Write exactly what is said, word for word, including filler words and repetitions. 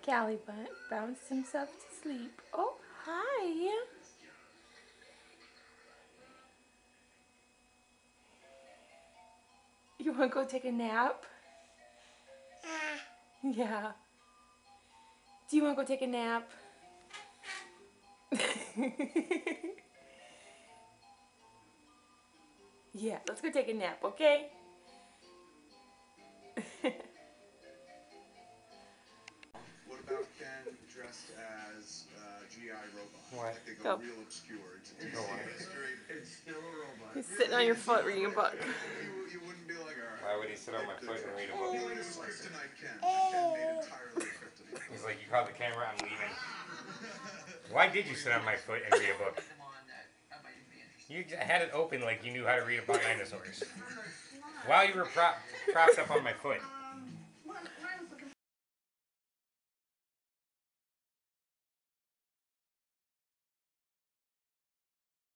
Callie bounced himself to sleep. Oh, hi. You want to go take a nap? Yeah. Do you want to go take a nap? Yeah, let's go take a nap, okay? What about Ken dressed as uh, G I robot? What? Like they Go. go real obscure. It's, it's, Go on. straight. It's still a robot. He's sitting on your foot reading a book. You, you wouldn't be like, all right. Why would he sit on my foot and read a book? This is Kryptonite Ken. Ken made entirely of kryptonite. He's like, you caught the camera, I'm leaving. Why did you sit on my foot and read a book? You had it open like you knew how to read about dinosaurs. While you were prop, propped up on my foot.